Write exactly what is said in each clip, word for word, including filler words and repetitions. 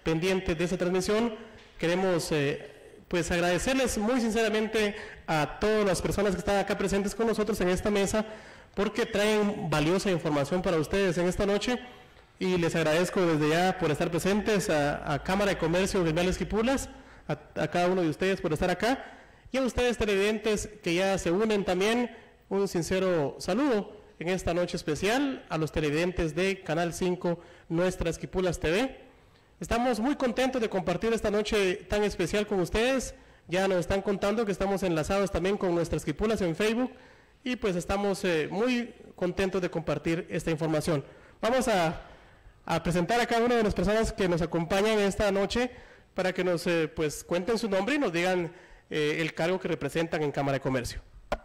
pendientes de esta transmisión. Queremos eh, pues agradecerles muy sinceramente a todas las personas que están acá presentes con nosotros en esta mesa, porque traen valiosa información para ustedes en esta noche, y les agradezco desde ya por estar presentes, a, a Cámara de Comercio Gremial Esquipulas, a, a cada uno de ustedes por estar acá, y a ustedes televidentes que ya se unen también, un sincero saludo en esta noche especial a los televidentes de Canal cinco, Nuestra Esquipulas T V. Estamos muy contentos de compartir esta noche tan especial con ustedes. Ya nos están contando que estamos enlazados también con Nuestras Esquipulas en Facebook, y pues estamos eh, muy contentos de compartir esta información. Vamos a, a presentar a cada una de las personas que nos acompañan esta noche para que nos eh, pues cuenten su nombre y nos digan eh, el cargo que representan en Cámara de Comercio.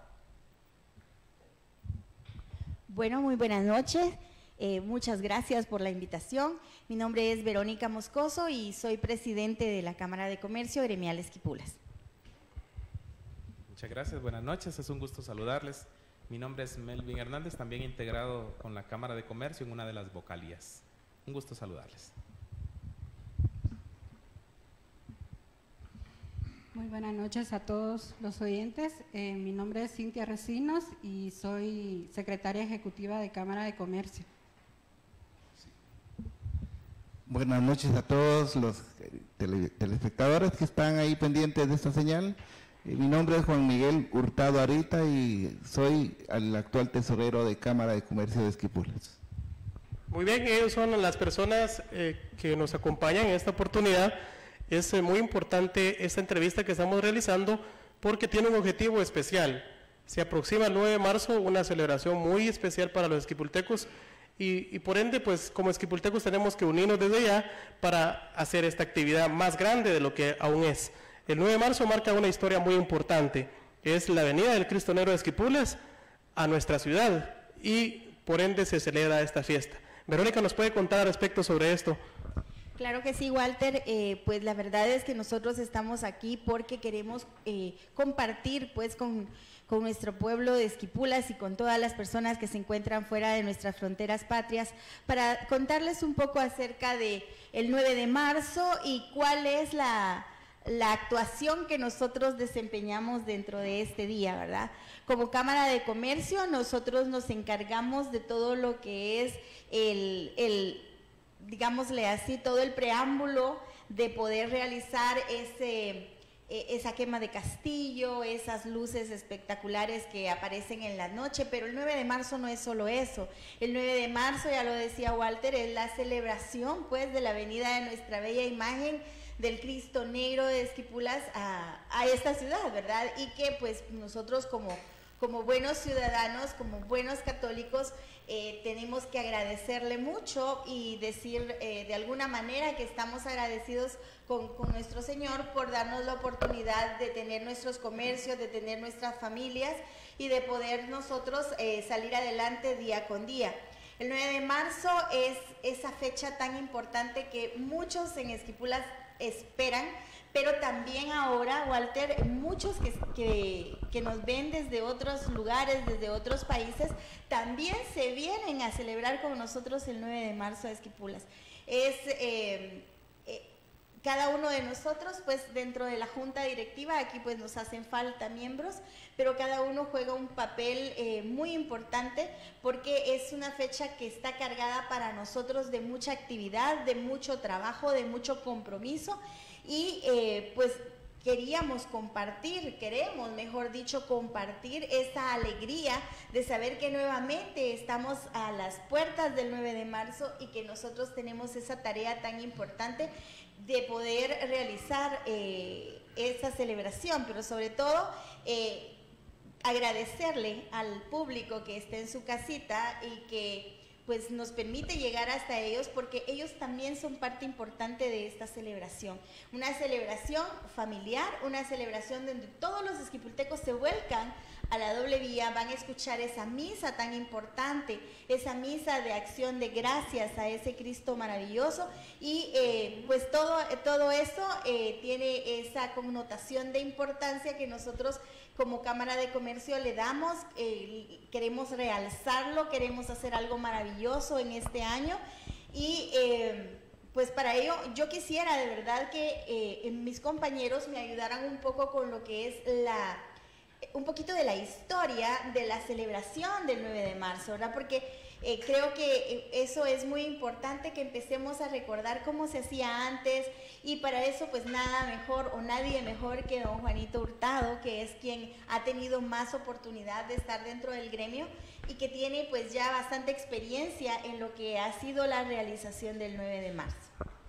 Bueno, muy buenas noches. Eh, muchas gracias por la invitación. Mi nombre es Verónica Moscoso y soy presidente de la Cámara de Comercio Gremial Esquipulas. Muchas gracias, buenas noches, es un gusto saludarles. Mi nombre es Melvin Hernández, también integrado con la Cámara de Comercio en una de las vocalías. Un gusto saludarles. Muy buenas noches a todos los oyentes. Eh, mi nombre es Cintia Recinos y soy secretaria ejecutiva de Cámara de Comercio. Buenas noches a todos los tele, telespectadores que están ahí pendientes de esta señal. Eh, mi nombre es Juan Miguel Hurtado Arita y soy el actual tesorero de Cámara de Comercio de Esquipulas. Muy bien, ellos son las personas eh, que nos acompañan en esta oportunidad. Es eh, muy importante esta entrevista que estamos realizando porque tiene un objetivo especial. Se aproxima el nueve de marzo, una celebración muy especial para los esquipultecos, y, y por ende, pues como esquipultecos tenemos que unirnos desde ya para hacer esta actividad más grande de lo que aún es. El nueve de marzo marca una historia muy importante, es la venida del Cristo Negro de Esquipulas a nuestra ciudad, y por ende se celebra esta fiesta. Verónica, ¿nos puede contar al respecto sobre esto? Claro que sí, Walter. Eh, pues la verdad es que nosotros estamos aquí porque queremos eh, compartir pues con, con nuestro pueblo de Esquipulas y con todas las personas que se encuentran fuera de nuestras fronteras patrias, para contarles un poco acerca de el nueve de marzo y cuál es la, la actuación que nosotros desempeñamos dentro de este día, ¿verdad? Como Cámara de Comercio, nosotros nos encargamos de todo lo que es el, el digámosle así, todo el preámbulo de poder realizar ese, esa quema de castillo, esas luces espectaculares que aparecen en la noche, pero el nueve de marzo no es solo eso. El nueve de marzo, ya lo decía Walter, es la celebración pues de la venida de nuestra bella imagen del Cristo Negro de Esquipulas a, a esta ciudad, ¿verdad? Y que pues nosotros como, como buenos ciudadanos, como buenos católicos, Eh, tenemos que agradecerle mucho y decir eh, de alguna manera que estamos agradecidos con, con nuestro Señor por darnos la oportunidad de tener nuestros comercios, de tener nuestras familias y de poder nosotros eh, salir adelante día con día. El nueve de marzo es esa fecha tan importante que muchos en Esquipulas esperan, pero también ahora, Walter, muchos que, que, que nos ven desde otros lugares, desde otros países, también se vienen a celebrar con nosotros el nueve de marzo a Esquipulas. Es eh, eh, cada uno de nosotros, pues dentro de la junta directiva, aquí pues nos hacen falta miembros, pero cada uno juega un papel eh, muy importante porque es una fecha que está cargada para nosotros de mucha actividad, de mucho trabajo, de mucho compromiso. Y eh, pues queríamos compartir, queremos, mejor dicho, compartir esa alegría de saber que nuevamente estamos a las puertas del nueve de marzo y que nosotros tenemos esa tarea tan importante de poder realizar eh, esa celebración, pero sobre todo eh, agradecerle al público que está en su casita y que pues nos permite llegar hasta ellos, porque ellos también son parte importante de esta celebración. Una celebración familiar, una celebración donde todos los esquipultecos se vuelcan a la doble vía, van a escuchar esa misa tan importante, esa misa de acción de gracias a ese Cristo maravilloso, y eh, pues todo, todo eso eh, tiene esa connotación de importancia que nosotros como Cámara de Comercio le damos, eh, queremos realzarlo, queremos hacer algo maravilloso en este año, y eh, pues para ello yo quisiera de verdad que eh, mis compañeros me ayudaran un poco con lo que es la, un poquito de la historia de la celebración del nueve de marzo, ¿verdad? Porque eh, creo que eso es muy importante, que empecemos a recordar cómo se hacía antes, y para eso pues nada mejor o nadie mejor que don Juanito Hurtado, que es quien ha tenido más oportunidad de estar dentro del gremio y que tiene pues ya bastante experiencia en lo que ha sido la realización del nueve de marzo.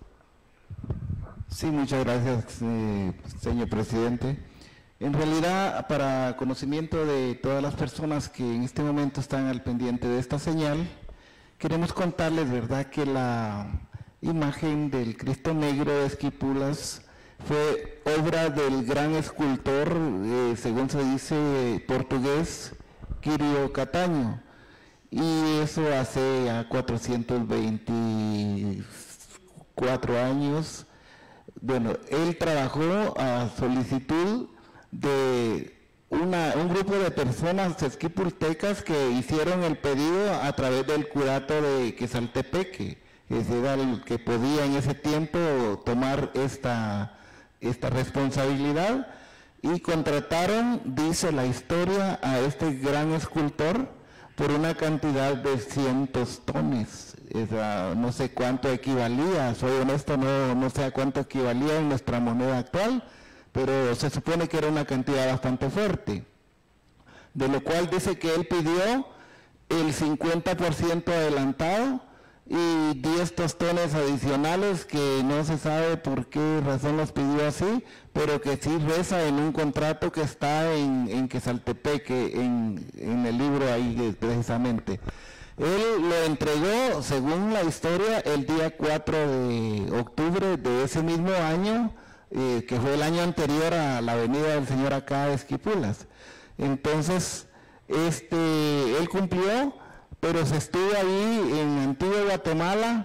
Sí, muchas gracias, eh, señor presidente. En realidad, para conocimiento de todas las personas que en este momento están al pendiente de esta señal, queremos contarles, ¿verdad?, que la imagen del Cristo Negro de Esquipulas fue obra del gran escultor, eh, según se dice, portugués, Quirio Cataño, y eso hace ya cuatrocientos veinticuatro años. Bueno, él trabajó a solicitud de una, un grupo de personas esquipultecas que hicieron el pedido a través del curato de Quesaltepeque, ese era el que podía en ese tiempo tomar esta, esta responsabilidad, y contrataron, dice la historia, a este gran escultor por una cantidad de cien tostones. Esa, no sé cuánto equivalía, soy honesto, no, no sé a cuánto equivalía en nuestra moneda actual, pero se supone que era una cantidad bastante fuerte, de lo cual dice que él pidió el cincuenta por ciento adelantado y diez tostones adicionales, que no se sabe por qué razón los pidió así, pero que sí reza en un contrato que está en, en Quesaltepeque, en, en el libro ahí precisamente. Él lo entregó, según la historia, el día cuatro de octubre de ese mismo año, eh, que fue el año anterior a la venida del Señor acá de Esquipulas. Entonces, este, él cumplió, pero se estuvo ahí en Antigua Guatemala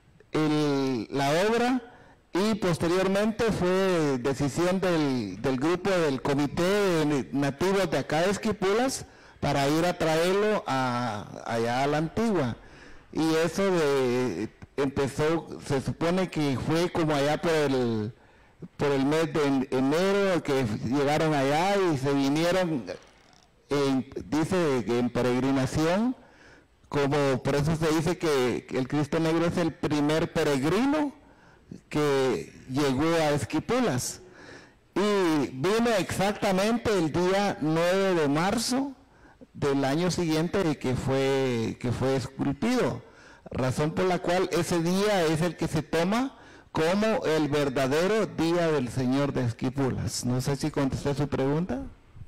el, la obra, y posteriormente fue decisión del, del grupo del Comité de Nativos de acá de Esquipulas para ir a traerlo a, allá a la Antigua. Y eso de, empezó, se supone que fue como allá por el, por el mes de enero, que llegaron allá y se vinieron, en, dice que en peregrinación, como por eso se dice que, que el Cristo Negro es el primer peregrino que llegó a Esquipulas, y vino exactamente el día nueve de marzo del año siguiente que fue, que fue esculpido, razón por la cual ese día es el que se toma como el verdadero día del Señor de Esquipulas. No sé si contesté su pregunta.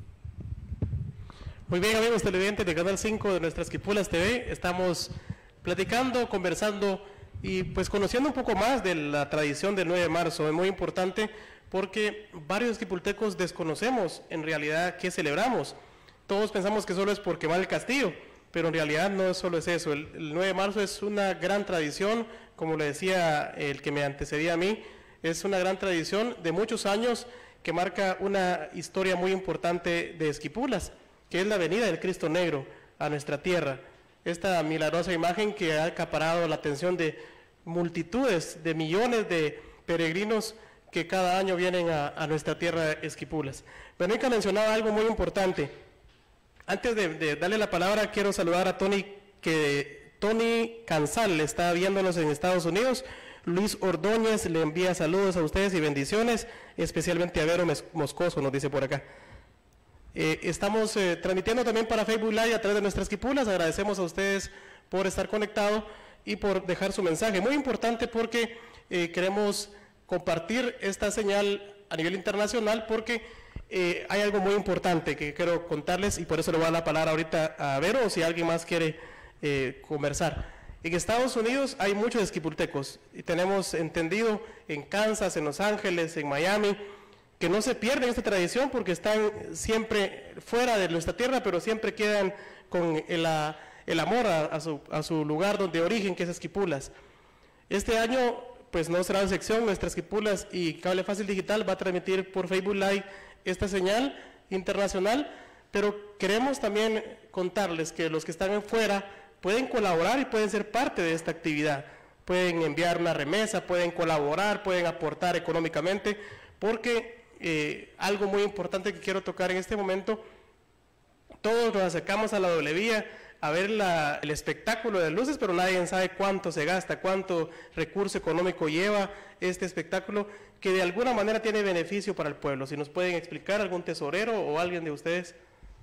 Muy bien, amigos televidentes de Canal cinco de nuestra Esquipulas T V, estamos platicando, conversando y pues conociendo un poco más de la tradición del nueve de marzo. Es muy importante porque varios esquipultecos desconocemos en realidad qué celebramos. Todos pensamos que solo es por quemar el castillo, pero en realidad no solo es eso. El, el nueve de marzo es una gran tradición, como le decía el que me antecedía a mí, es una gran tradición de muchos años que marca una historia muy importante de Esquipulas, que es la venida del Cristo Negro a nuestra tierra. Esta milagrosa imagen que ha acaparado la atención de multitudes, de millones de peregrinos que cada año vienen a, a nuestra tierra Esquipulas. Verónica mencionaba algo muy importante. Antes de, de darle la palabra, quiero saludar a Tony, que Tony Cansal está viéndonos en Estados Unidos. Luis Ordóñez le envía saludos a ustedes y bendiciones, especialmente a Vero Moscoso, nos dice por acá. Eh, estamos eh, transmitiendo también para Facebook Live a través de nuestras Esquipulas. Agradecemos a ustedes por estar conectados y por dejar su mensaje. Muy importante porque eh, queremos compartir esta señal a nivel internacional, porque eh, hay algo muy importante que quiero contarles, y por eso le voy a dar la palabra ahorita a Vero, o si alguien más quiere eh, conversar. En Estados Unidos hay muchos esquipultecos, y tenemos entendido en Kansas, en Los Ángeles, en Miami, que no se pierden esta tradición porque están siempre fuera de nuestra tierra, pero siempre quedan con el, a, el amor a, a, su, a su lugar de origen, que es Esquipulas. Este año, pues no será la sección, nuestras Esquipulas y Cable Fácil Digital va a transmitir por Facebook Live esta señal internacional, pero queremos también contarles que los que están fuera pueden colaborar y pueden ser parte de esta actividad. pueden enviar una remesa, pueden colaborar, pueden aportar económicamente, porque eh, algo muy importante que quiero tocar en este momento, todos nos acercamos a la doble vía a ver la, el espectáculo de luces, pero nadie sabe cuánto se gasta, cuánto recurso económico lleva este espectáculo, que de alguna manera tiene beneficio para el pueblo. Si nos pueden explicar, algún tesorero o alguien de ustedes.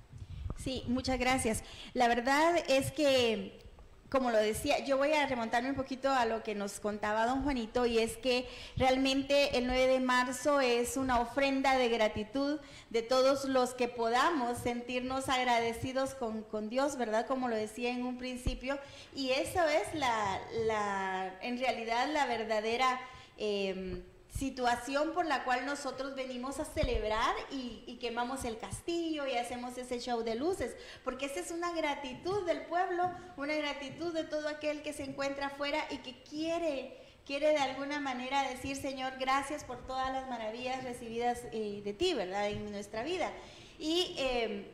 Sí, muchas gracias. La verdad es que, como lo decía, yo voy a remontarme un poquito a lo que nos contaba don Juanito, y es que realmente el nueve de marzo es una ofrenda de gratitud de todos los que podamos sentirnos agradecidos con, con Dios, ¿verdad? Como lo decía en un principio, y eso es la, la en realidad la verdadera eh, situación por la cual nosotros venimos a celebrar y, y quemamos el castillo y hacemos ese show de luces, porque esa es una gratitud del pueblo, una gratitud de todo aquel que se encuentra afuera y que quiere, quiere de alguna manera decir: Señor, gracias por todas las maravillas recibidas eh, de ti, ¿verdad?, en nuestra vida. Y eh,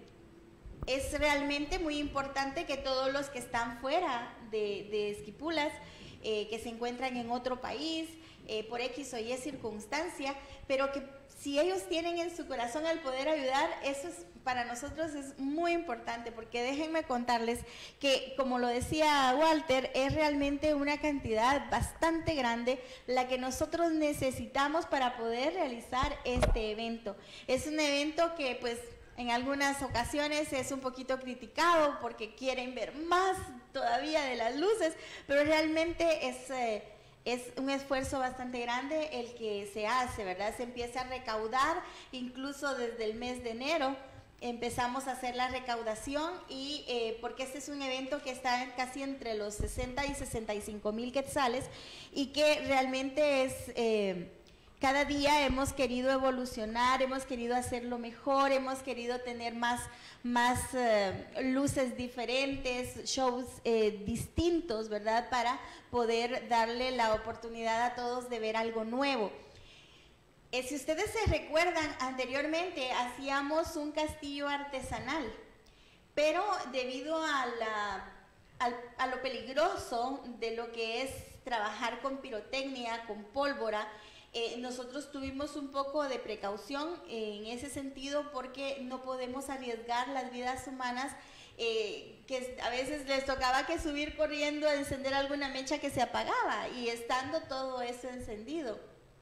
es realmente muy importante que todos los que están fuera de, de Esquipulas, eh, que se encuentran en otro país, Eh, por X o Y circunstancia, pero que si ellos tienen en su corazón el poder ayudar, eso es, para nosotros es muy importante, porque déjenme contarles que, como lo decía Walter, es realmente una cantidad bastante grande la que nosotros necesitamos para poder realizar este evento. Es un evento que pues en algunas ocasiones es un poquito criticado porque quieren ver más todavía de las luces, pero realmente es... Eh, Es un esfuerzo bastante grande el que se hace, ¿verdad? Se empieza a recaudar, incluso desde el mes de enero empezamos a hacer la recaudación, y eh, porque este es un evento que está casi entre los sesenta y sesenta y cinco mil quetzales, y que realmente es... Eh, cada día hemos querido evolucionar, hemos querido hacerlo mejor, hemos querido tener más, más uh, luces diferentes, shows eh, distintos, ¿verdad?, para poder darle la oportunidad a todos de ver algo nuevo. Eh, si ustedes se recuerdan, anteriormente hacíamos un castillo artesanal, pero debido a, la, a, a lo peligroso de lo que es trabajar con pirotecnia, con pólvora, Eh, nosotros tuvimos un poco de precaución en ese sentido, porque no podemos arriesgar las vidas humanas, eh, que a veces les tocaba que subir corriendo a encender alguna mecha que se apagaba, y estando todo eso encendido.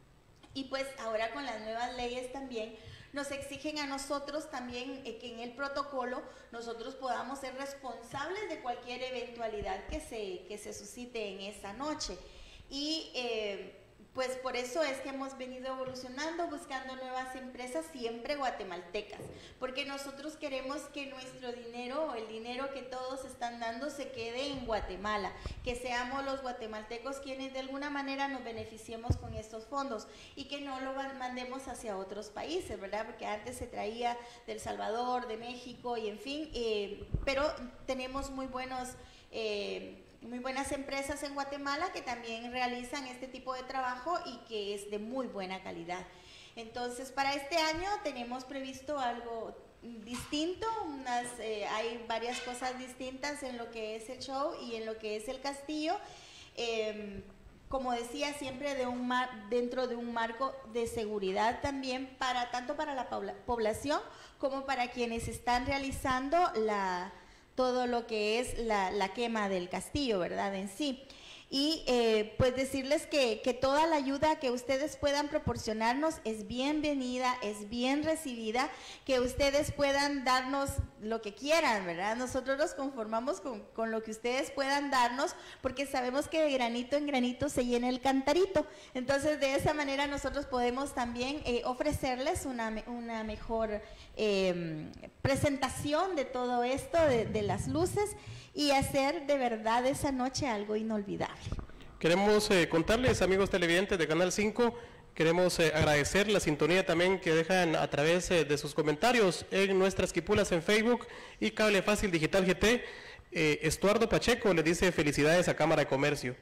Y pues ahora con las nuevas leyes también nos exigen a nosotros también eh, que en el protocolo nosotros podamos ser responsables de cualquier eventualidad que se, que se suscite en esa noche. Y eh, pues por eso es que hemos venido evolucionando, buscando nuevas empresas, siempre guatemaltecas, porque nosotros queremos que nuestro dinero, el dinero que todos están dando, se quede en Guatemala, que seamos los guatemaltecos quienes de alguna manera nos beneficiemos con estos fondos, y que no lo mandemos hacia otros países, ¿verdad? Porque antes se traía del Salvador, de México, y en fin, eh, pero tenemos muy buenos... Eh, muy buenas empresas en Guatemala que también realizan este tipo de trabajo y que es de muy buena calidad. Entonces, para este año tenemos previsto algo distinto, unas, eh, hay varias cosas distintas en lo que es el show y en lo que es el castillo. Eh, como decía, siempre de un mar, dentro de un marco de seguridad también, para tanto para la pobla, población como para quienes están realizando la... todo lo que es la, la quema del castillo, ¿verdad?, en sí. Y eh, pues decirles que, que toda la ayuda que ustedes puedan proporcionarnos es bienvenida, es bien recibida, que ustedes puedan darnos lo que quieran, ¿verdad? Nosotros nos conformamos con, con lo que ustedes puedan darnos, porque sabemos que de granito en granito se llena el cantarito. Entonces, de esa manera nosotros podemos también eh, ofrecerles una, una mejor eh, presentación de todo esto, de, de las luces, y hacer de verdad esa noche algo inolvidable. Queremos eh, contarles, amigos televidentes de Canal cinco, queremos eh, agradecer la sintonía también que dejan a través eh, de sus comentarios en nuestras Esquipulas en Facebook y Cable Fácil Digital G T. Eh, Estuardo Pacheco le dice felicidades a Cámara de Comercio.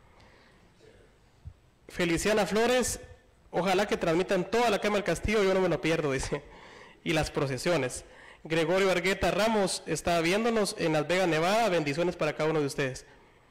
Feliciana Flores, ojalá que transmitan toda la quema del castillo, yo no me lo pierdo, dice, y las procesiones. Gregorio Argueta Ramos está viéndonos en Las Vegas, Nevada. Bendiciones para cada uno de ustedes.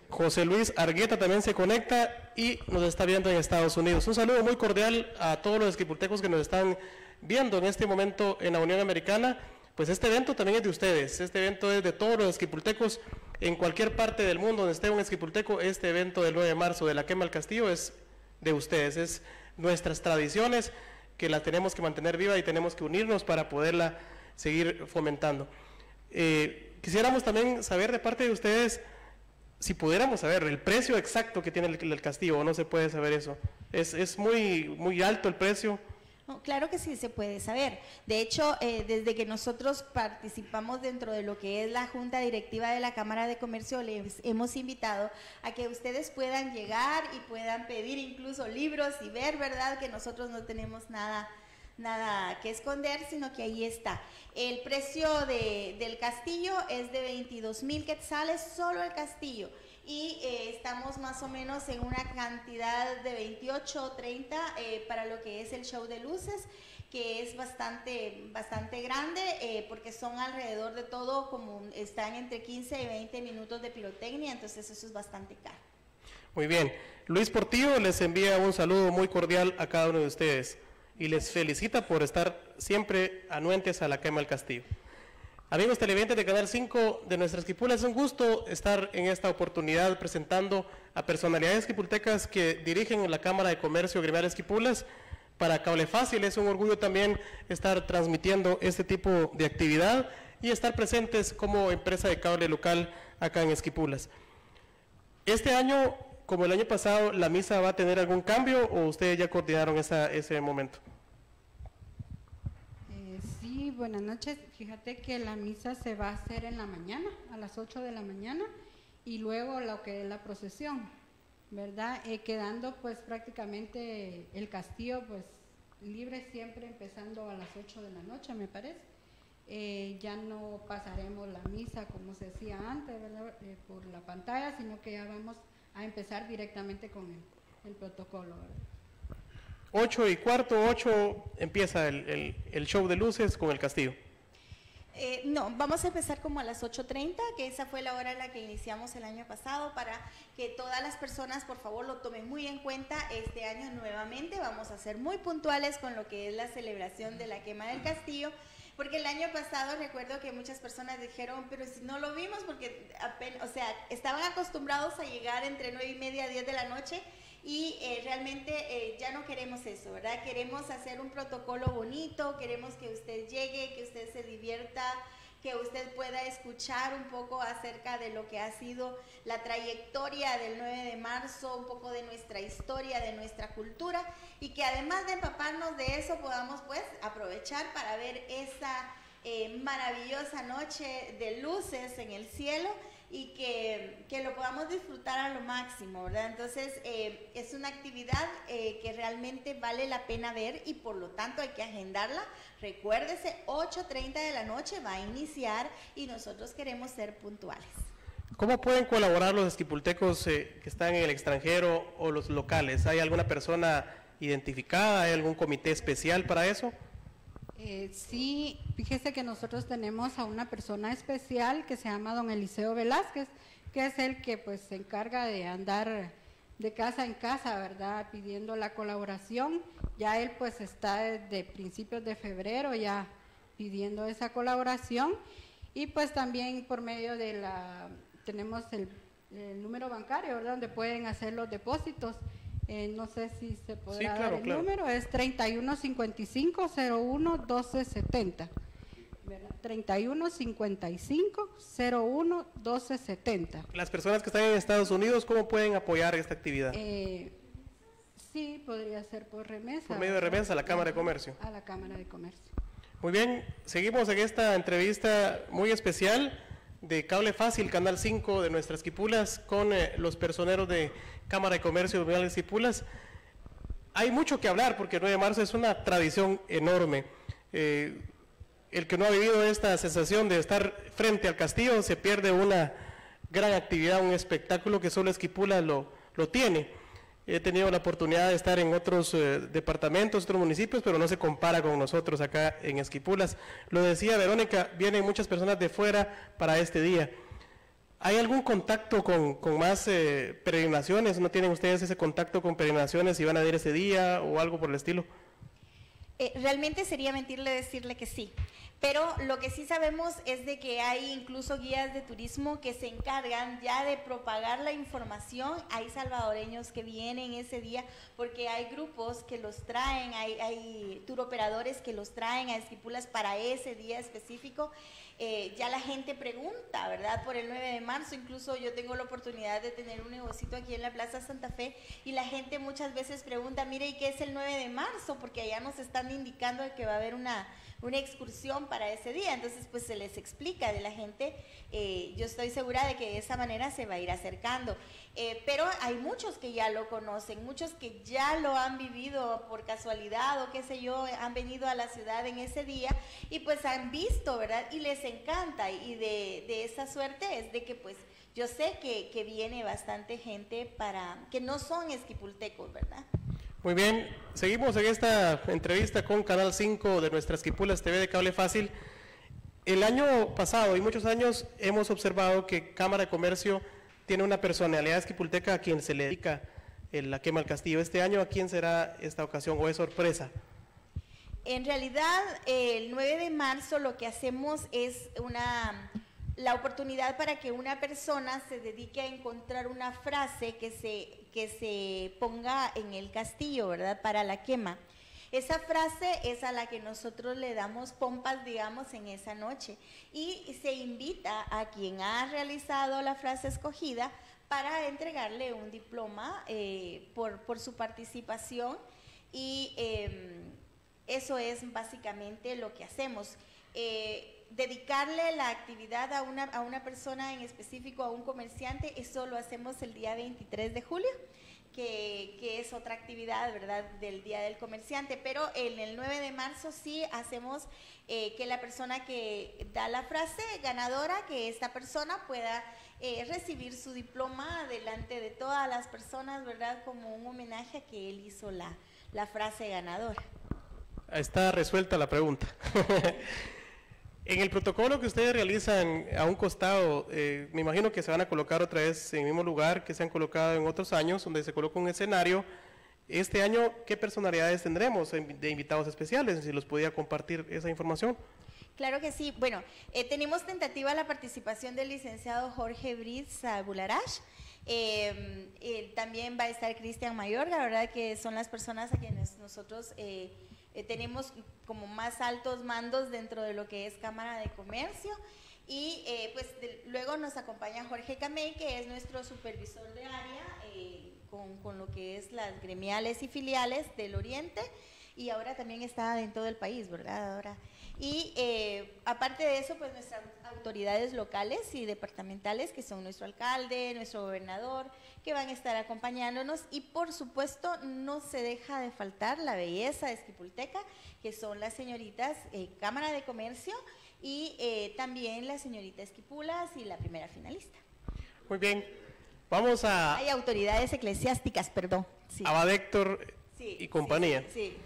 José Luis Argueta también se conecta y nos está viendo en Estados Unidos. Un saludo muy cordial a todos los esquipultecos que nos están viendo en este momento en la Unión Americana. Pues este evento también es de ustedes, este evento es de todos los esquipultecos en cualquier parte del mundo donde esté un esquipulteco. Este evento del nueve de marzo de la quema del castillo es de ustedes, es nuestras tradiciones que las tenemos que mantener viva y tenemos que unirnos para poderla seguir fomentando. Eh, quisiéramos también saber de parte de ustedes, si pudiéramos saber el precio exacto que tiene el, el castillo, o no se puede saber eso. Es, es muy, muy alto el precio. No, claro que sí se puede saber. De hecho, eh, desde que nosotros participamos dentro de lo que es la Junta Directiva de la Cámara de Comercio, les hemos invitado a que ustedes puedan llegar y puedan pedir incluso libros y ver, ¿verdad?, que nosotros no tenemos nada, nada que esconder, sino que ahí está. El precio de, del castillo es de veintidós mil quetzales, solo el castillo. Y eh, estamos más o menos en una cantidad de veintiocho o treinta eh, para lo que es el show de luces, que es bastante, bastante grande, eh, porque son alrededor de todo, como están entre quince y veinte minutos de pirotecnia, entonces eso es bastante caro. Muy bien. Luis Portillo les envía un saludo muy cordial a cada uno de ustedes y les felicita por estar siempre anuentes a la quema del castillo. Amigos televidentes de Canal cinco de Nuestra Esquipula, es un gusto estar en esta oportunidad presentando a personalidades esquipultecas que dirigen la Cámara de Comercio Gremial Esquipulas. Para Cable Fácil es un orgullo también estar transmitiendo este tipo de actividad y estar presentes como empresa de cable local acá en Esquipulas. Este año, como el año pasado, ¿la misa va a tener algún cambio o ustedes ya coordinaron esa, ese momento? Sí, buenas noches. Fíjate que la misa se va a hacer en la mañana, a las ocho de la mañana, y luego lo que es la procesión, ¿verdad? Eh, quedando pues prácticamente el castillo pues libre siempre empezando a las ocho de la noche, me parece. Eh, ya no pasaremos la misa como se hacía antes, ¿verdad? Eh, por la pantalla, sino que ya vamos a empezar directamente con el, el protocolo, ¿verdad? Ocho y cuarto, ocho empieza el, el, el show de luces con el castillo. Eh, no, vamos a empezar como a las ocho treinta, que esa fue la hora en la que iniciamos el año pasado, para que todas las personas por favor lo tomen muy en cuenta. Este año nuevamente vamos a ser muy puntuales con lo que es la celebración de la quema del castillo, porque el año pasado recuerdo que muchas personas dijeron, pero si no lo vimos, porque apenas, o sea, estaban acostumbrados a llegar entre nueve y media a diez de la noche, y eh, realmente eh, ya no queremos eso, ¿verdad? Queremos hacer un protocolo bonito, queremos que usted llegue, que usted se divierta, que usted pueda escuchar un poco acerca de lo que ha sido la trayectoria del nueve de marzo, un poco de nuestra historia, de nuestra cultura, y que además de empaparnos de eso podamos pues aprovechar para ver esa eh, maravillosa noche de luces en el cielo, y que, que lo podamos disfrutar a lo máximo, ¿verdad? Entonces, eh, es una actividad eh, que realmente vale la pena ver y por lo tanto hay que agendarla. Recuérdese, ocho treinta de la noche va a iniciar y nosotros queremos ser puntuales. ¿Cómo pueden colaborar los esquipultecos eh, que están en el extranjero o los locales? ¿Hay alguna persona identificada? ¿Hay algún comité especial para eso? Eh, sí, fíjese que nosotros tenemos a una persona especial que se llama don Eliseo Velázquez, que es el que pues se encarga de andar de casa en casa, ¿verdad?, pidiendo la colaboración. Ya él pues está desde principios de febrero ya pidiendo esa colaboración, y pues también por medio de la, tenemos el, el número bancario, ¿verdad?, donde pueden hacer los depósitos. Eh, no sé si se podrá sí, claro, dar el claro. número, es treinta y uno cincuenta y cinco cero uno doce setenta, ¿verdad? treinta y uno cincuenta y cinco cero uno doce setenta. Las personas que están en Estados Unidos, ¿cómo pueden apoyar esta actividad? Eh, sí, podría ser por remesa. Por medio de remesa a la Cámara de Comercio. A la Cámara de Comercio. Muy bien, seguimos en esta entrevista muy especial de Cable Fácil, Canal cinco de Nuestras Esquipulas, con eh, los personeros de Cámara de Comercio de Esquipulas. Hay mucho que hablar porque el nueve de marzo es una tradición enorme. Eh, el que no ha vivido esta sensación de estar frente al castillo se pierde una gran actividad, un espectáculo que solo Esquipulas lo, lo tiene. He tenido la oportunidad de estar en otros eh, departamentos, otros municipios, pero no se compara con nosotros acá en Esquipulas. Lo decía Verónica, vienen muchas personas de fuera para este día. ¿Hay algún contacto con, con más eh, peregrinaciones? ¿No tienen ustedes ese contacto con peregrinaciones si van a ir ese día o algo por el estilo? Eh, realmente sería mentirle decirle que sí, pero lo que sí sabemos es de que hay incluso guías de turismo que se encargan ya de propagar la información. Hay salvadoreños que vienen ese día porque hay grupos que los traen, hay, hay tour operadores que los traen a Esquipulas para ese día específico. Eh, ya la gente pregunta, ¿verdad? Por el nueve de marzo, incluso yo tengo la oportunidad de tener un negocito aquí en la Plaza Santa Fe y la gente muchas veces pregunta, mire, ¿y qué es el nueve de marzo? Porque allá nos están indicando que va a haber una, una excursión para ese día, entonces pues se les explica de la gente, eh, yo estoy segura de que de esa manera se va a ir acercando, eh, pero hay muchos que ya lo conocen, muchos que ya lo han vivido por casualidad o qué sé yo, han venido a la ciudad en ese día y pues han visto, ¿verdad? Y les encanta y de, de esa suerte es de que pues yo sé que, que viene bastante gente para que no son esquipultecos, ¿verdad? Muy bien, seguimos en esta entrevista con Canal cinco de nuestra Esquipulas T V de Cable Fácil. El año pasado y muchos años hemos observado que Cámara de Comercio tiene una personalidad esquipulteca a quien se le dedica el, la quema al castillo. Este año, ¿a quién será esta ocasión o es sorpresa? En realidad, el nueve de marzo lo que hacemos es una, la oportunidad para que una persona se dedique a encontrar una frase que se, que se ponga en el castillo, ¿verdad? Para la quema. Esa frase es a la que nosotros le damos pompas, digamos, en esa noche. Y se invita a quien ha realizado la frase escogida para entregarle un diploma eh, por, por su participación y eh, eso es básicamente lo que hacemos. Eh, dedicarle la actividad a una, a una persona en específico, a un comerciante, eso lo hacemos el día veintitrés de julio, que, que es otra actividad, ¿verdad?, del Día del Comerciante, pero en el nueve de marzo sí hacemos eh, que la persona que da la frase ganadora, que esta persona pueda eh, recibir su diploma delante de todas las personas, ¿verdad?, como un homenaje a que él hizo la, la frase ganadora. Está resuelta la pregunta. En el protocolo que ustedes realizan a un costado, eh, me imagino que se van a colocar otra vez en el mismo lugar que se han colocado en otros años, donde se coloca un escenario. Este año, ¿qué personalidades tendremos de invitados especiales? Si los podía compartir esa información. Claro que sí. Bueno, eh, tenemos tentativa la participación del licenciado Jorge Briz Bularash. Eh, eh, también va a estar Cristian Mayorga, ¿verdad?, que son las personas a quienes nosotros eh, eh, tenemos como más altos mandos dentro de lo que es Cámara de Comercio. Y eh, pues de, luego nos acompaña Jorge Camey, que es nuestro supervisor de área eh, con, con lo que es las gremiales y filiales del Oriente, y ahora también está en todo el país, ¿verdad? Ahora. Y eh, aparte de eso, pues nuestras autoridades locales y departamentales, que son nuestro alcalde, nuestro gobernador, que van a estar acompañándonos, y por supuesto no se deja de faltar la belleza esquipulteca, que son las señoritas eh, Cámara de Comercio y eh, también la señorita Esquipulas y la primera finalista. Muy bien, vamos a... Hay autoridades eclesiásticas, perdón. Sí. Abad Héctor Sí, y compañía. Sí, sí.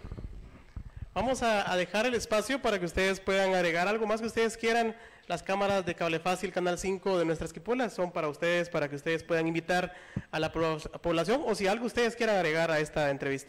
Vamos a, a dejar el espacio para que ustedes puedan agregar algo más que ustedes quieran. Las cámaras de Cable Fácil, Canal cinco de nuestra Esquipulas son para ustedes, para que ustedes puedan invitar a la población, o si algo ustedes quieran agregar a esta entrevista.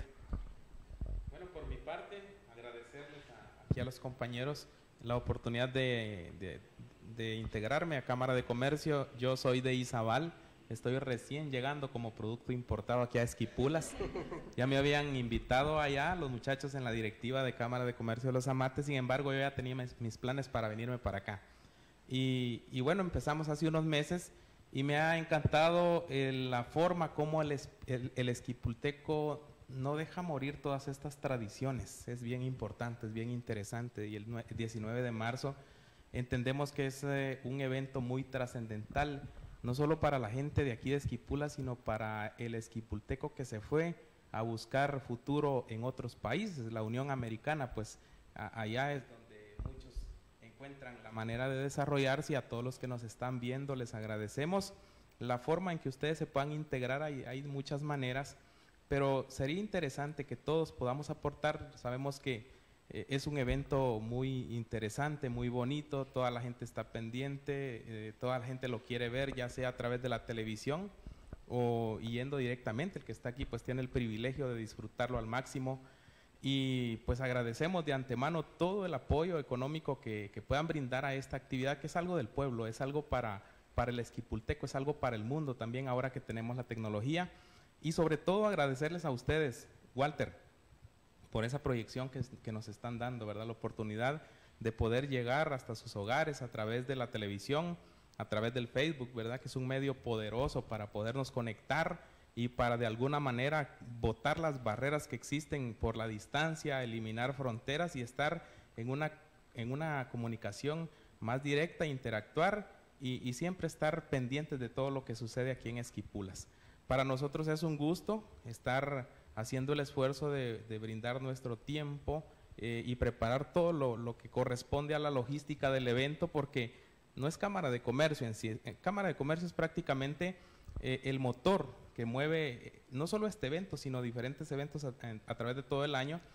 Bueno, por mi parte, agradecerles a, aquí a los compañeros la oportunidad de, de, de integrarme a Cámara de Comercio. Yo soy de Izabal. Estoy recién llegando como producto importado aquí a Esquipulas. Ya me habían invitado allá los muchachos en la directiva de Cámara de Comercio de Los Amates, sin embargo yo ya tenía mis, mis planes para venirme para acá. Y, y bueno, empezamos hace unos meses y me ha encantado el, la forma como el, el, el esquipulteco no deja morir todas estas tradiciones. Es bien importante, es bien interesante, y el diecinueve de marzo entendemos que es eh, un evento muy trascendental, no solo para la gente de aquí de Esquipulas, sino para el esquipulteco que se fue a buscar futuro en otros países. La Unión Americana, pues a, allá es donde muchos encuentran la manera de desarrollarse, y a todos los que nos están viendo les agradecemos la forma en que ustedes se puedan integrar. Hay, hay muchas maneras, pero sería interesante que todos podamos aportar. Sabemos que Eh, es un evento muy interesante, muy bonito, toda la gente está pendiente, eh, toda la gente lo quiere ver, ya sea a través de la televisión o yendo directamente. El que está aquí pues tiene el privilegio de disfrutarlo al máximo. Y pues agradecemos de antemano todo el apoyo económico que, que puedan brindar a esta actividad, que es algo del pueblo, es algo para, para el esquipulteco, es algo para el mundo también ahora que tenemos la tecnología. Y sobre todo agradecerles a ustedes, Walter, por esa proyección que, que nos están dando, ¿verdad? La oportunidad de poder llegar hasta sus hogares a través de la televisión, a través del Facebook, ¿verdad? Que es un medio poderoso para podernos conectar y para de alguna manera botar las barreras que existen por la distancia, eliminar fronteras y estar en una, en una comunicación más directa, interactuar y, y siempre estar pendientes de todo lo que sucede aquí en Esquipulas. Para nosotros es un gusto estar haciendo el esfuerzo de, de brindar nuestro tiempo eh, y preparar todo lo, lo que corresponde a la logística del evento, porque no es Cámara de Comercio en sí. Cámara de Comercio es prácticamente eh, el motor que mueve eh, no solo este evento, sino diferentes eventos a, a, a través de todo el año,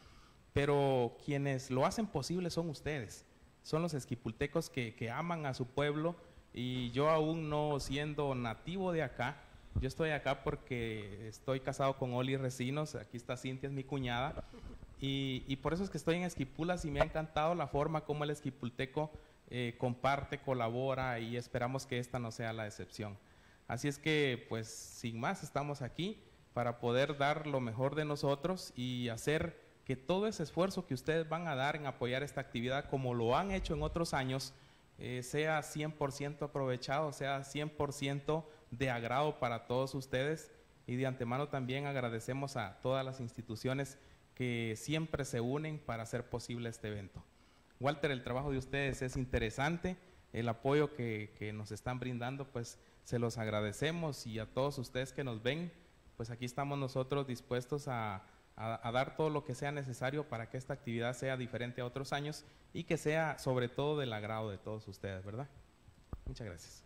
pero quienes lo hacen posible son ustedes, son los esquipultecos que, que aman a su pueblo. Y yo, aún no siendo nativo de acá, yo estoy acá porque estoy casado con Oli Recinos, aquí está Cintia, es mi cuñada, y, y por eso es que estoy en Esquipulas y me ha encantado la forma como el esquipulteco eh, comparte, colabora, y esperamos que esta no sea la excepción. Así es que, pues, sin más, estamos aquí para poder dar lo mejor de nosotros y hacer que todo ese esfuerzo que ustedes van a dar en apoyar esta actividad, como lo han hecho en otros años, eh, sea cien por ciento aprovechado, sea cien por ciento de agrado para todos ustedes. Y de antemano también agradecemos a todas las instituciones que siempre se unen para hacer posible este evento. Walter, el trabajo de ustedes es interesante, el apoyo que, que nos están brindando, pues se los agradecemos, y a todos ustedes que nos ven, pues aquí estamos nosotros dispuestos a, a, a dar todo lo que sea necesario para que esta actividad sea diferente a otros años y que sea sobre todo del agrado de todos ustedes, ¿verdad? Muchas gracias.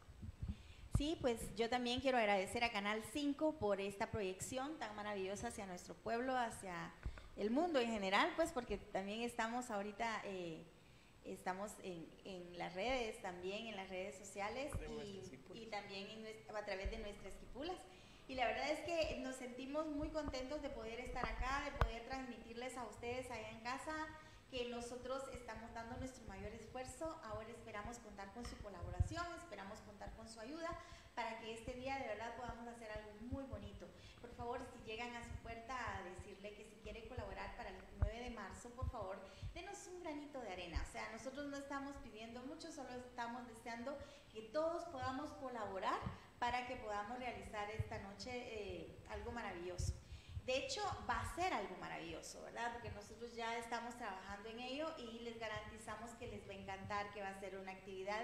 Sí, pues yo también quiero agradecer a Canal cinco por esta proyección tan maravillosa hacia nuestro pueblo, hacia el mundo en general, pues porque también estamos ahorita, eh, estamos en, en las redes, también en las redes sociales y, y también en nuestra, a través de nuestras Esquipulas. Y la verdad es que nos sentimos muy contentos de poder estar acá, de poder transmitirles a ustedes allá en casa que nosotros estamos dando nuestro mayor esfuerzo. Ahora esperamos contar con su colaboración, esperamos contar con su ayuda para que este día de verdad podamos hacer algo muy bonito. Por favor, si llegan a su puerta a decirle que si quiere colaborar para el nueve de marzo, por favor, denos un granito de arena. O sea, nosotros no estamos pidiendo mucho, solo estamos deseando que todos podamos colaborar para que podamos realizar esta noche eh, algo maravilloso. De hecho, va a ser algo maravilloso, ¿verdad? Porque nosotros ya estamos trabajando en ello y les garantizamos que les va a encantar, que va a ser una actividad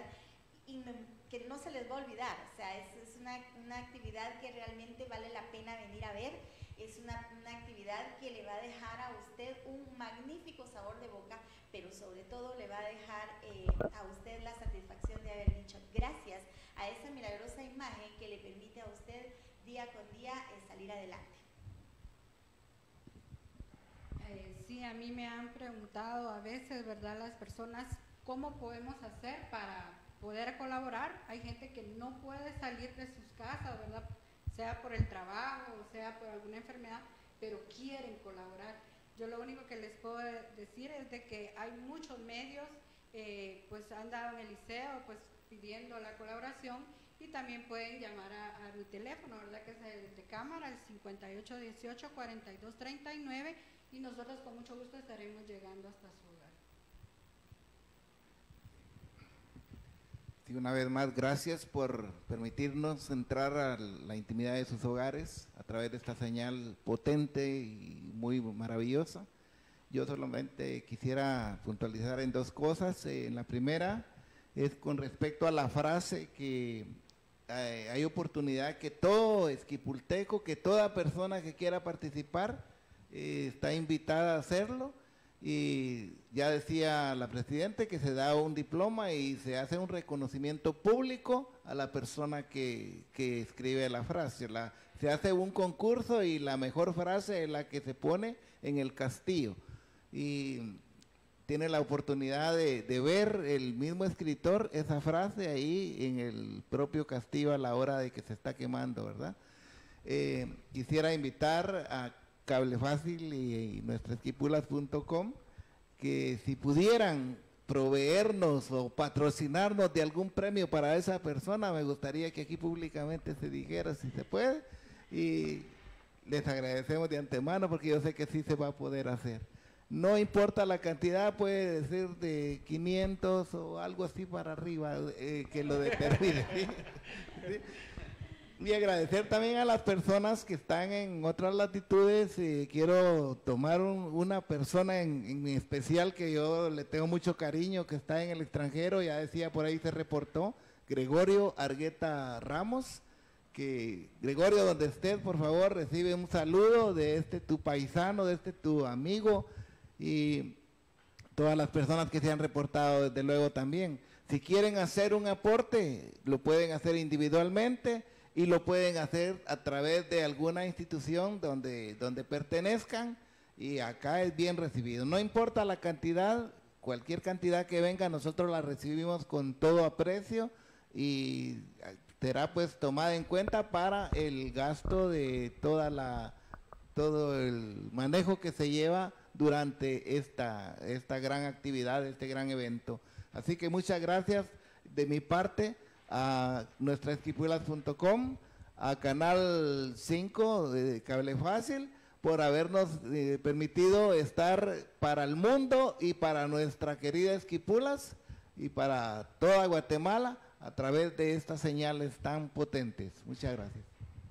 que no se les va a olvidar. O sea, es, es una, una actividad que realmente vale la pena venir a ver. Es una, una actividad que le va a dejar a usted un magnífico sabor de boca, pero sobre todo le va a dejar eh, a usted la satisfacción de haber dicho gracias a esa milagrosa imagen que le permite a usted día con día eh, salir adelante. Eh, sí, a mí me han preguntado a veces, ¿verdad?, las personas, ¿cómo podemos hacer para poder colaborar? Hay gente que no puede salir de sus casas, ¿verdad?, sea por el trabajo, sea por alguna enfermedad, pero quieren colaborar. Yo lo único que les puedo decir es de que hay muchos medios, eh, pues han dado en el liceo, pues pidiendo la colaboración, y también pueden llamar a, a mi teléfono, ¿verdad?, que es el de cámara, el cincuenta y ocho dieciocho cuarenta y dos treinta y nueve, y nosotros con mucho gusto estaremos llegando hasta su hogar. Sí, una vez más, gracias por permitirnos entrar a la intimidad de sus hogares a través de esta señal potente y muy maravillosa. Yo solamente quisiera puntualizar en dos cosas. Eh, en la primera es con respecto a la frase que eh, hay oportunidad que todo esquipulteco, que toda persona que quiera participar eh, está invitada a hacerlo. Y ya decía la Presidenta que se da un diploma y se hace un reconocimiento público a la persona que, que escribe la frase. La, se hace un concurso y la mejor frase es la que se pone en el castillo. Y tiene la oportunidad de, de ver el mismo escritor esa frase ahí en el propio castillo a la hora de que se está quemando, ¿verdad? Eh, quisiera invitar a Cable Fácil y, y nuestra esquipulas punto com que si pudieran proveernos o patrocinarnos de algún premio para esa persona, me gustaría que aquí públicamente se dijera si se puede, y les agradecemos de antemano porque yo sé que sí se va a poder hacer. No importa la cantidad, puede ser de quinientos o algo así para arriba, eh, que lo determine. ¿Sí? ¿Sí? Y agradecer también a las personas que están en otras latitudes. Eh, quiero tomar un, una persona en, en especial que yo le tengo mucho cariño, que está en el extranjero, ya decía, por ahí se reportó, Gregorio Argueta Ramos, que Gregorio, donde estés, por favor, recibe un saludo de este tu paisano, de este tu amigo, y todas las personas que se han reportado, desde luego también. Si quieren hacer un aporte, lo pueden hacer individualmente, y lo pueden hacer a través de alguna institución donde, donde pertenezcan, y acá es bien recibido. No importa la cantidad, cualquier cantidad que venga, nosotros la recibimos con todo aprecio y será pues tomada en cuenta para el gasto de toda la, todo el manejo que se lleva durante esta, esta gran actividad, este gran evento. Así que muchas gracias de mi parte a nuestra esquipulas punto com, a Canal cinco de Cable Fácil, por habernos eh, permitido estar para el mundo y para nuestra querida Esquipulas y para toda Guatemala a través de estas señales tan potentes. Muchas gracias.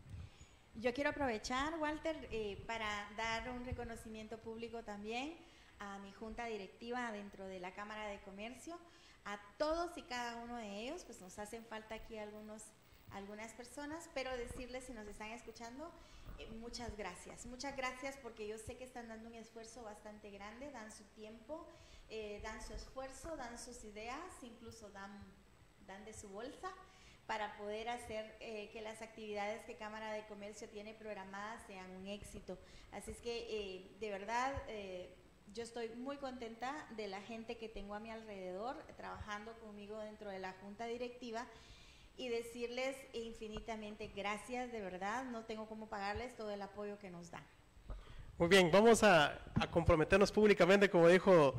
Yo quiero aprovechar, Walter, eh, para dar un reconocimiento público también a mi junta directiva dentro de la Cámara de Comercio. A todos y cada uno de ellos, pues nos hacen falta aquí algunos, algunas personas, pero decirles, si nos están escuchando, eh, muchas gracias. Muchas gracias porque yo sé que están dando un esfuerzo bastante grande, dan su tiempo, eh, dan su esfuerzo, dan sus ideas, incluso dan, dan de su bolsa para poder hacer eh, que las actividades que Cámara de Comercio tiene programadas sean un éxito. Así es que, eh, de verdad, eh, yo estoy muy contenta de la gente que tengo a mi alrededor, trabajando conmigo dentro de la junta directiva, y decirles infinitamente gracias, de verdad, no tengo cómo pagarles todo el apoyo que nos dan. Muy bien, vamos a, a comprometernos públicamente, como dijo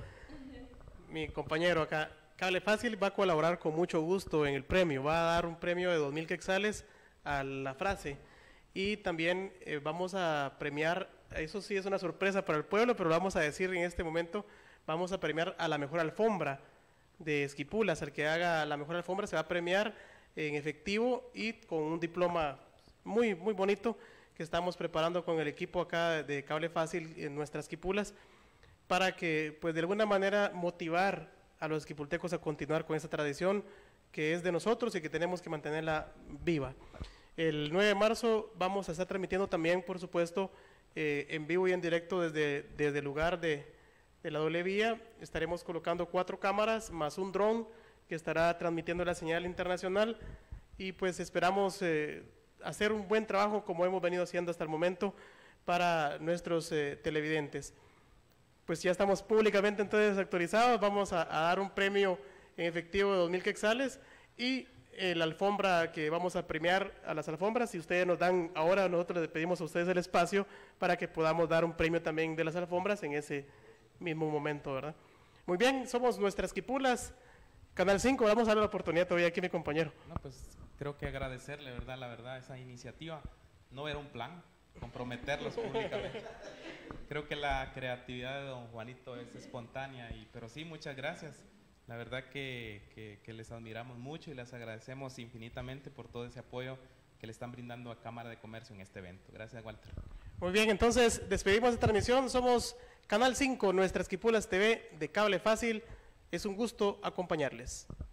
mi compañero acá. Cable Fácil va a colaborar con mucho gusto en el premio, va a dar un premio de dos mil quetzales a la frase, y también eh, vamos a premiar. Eso sí es una sorpresa para el pueblo, pero lo vamos a decir en este momento. Vamos a premiar a la mejor alfombra de Esquipulas. El que haga la mejor alfombra se va a premiar en efectivo y con un diploma muy, muy bonito que estamos preparando con el equipo acá de Cable Fácil en nuestras Esquipulas, para que, pues, de alguna manera motivar a los esquipultecos a continuar con esta tradición que es de nosotros y que tenemos que mantenerla viva. El nueve de marzo vamos a estar transmitiendo también, por supuesto, Eh, en vivo y en directo desde, desde el lugar de, de la doble vía. Estaremos colocando cuatro cámaras más un dron que estará transmitiendo la señal internacional, y pues esperamos eh, hacer un buen trabajo como hemos venido haciendo hasta el momento para nuestros eh, televidentes. Pues ya estamos públicamente entonces actualizados, vamos a, a dar un premio en efectivo de dos mil quetzales y Eh, la alfombra que vamos a premiar a las alfombras. Si ustedes nos dan, ahora nosotros les pedimos a ustedes el espacio para que podamos dar un premio también de las alfombras en ese mismo momento, ¿verdad? Muy bien, somos nuestras Esquipulas, Canal cinco, vamos a dar la oportunidad todavía aquí a mi compañero. No, pues creo que agradecerle, ¿verdad? La verdad, esa iniciativa no era un plan, comprometerlos públicamente. Creo que la creatividad de don Juanito es espontánea, y, pero sí, muchas gracias. La verdad que, que, que les admiramos mucho y les agradecemos infinitamente por todo ese apoyo que le están brindando a Cámara de Comercio en este evento. Gracias, Walter. Muy bien, entonces despedimos esta transmisión. Somos Canal cinco, nuestras Esquipulas T V de Cable Fácil. Es un gusto acompañarles.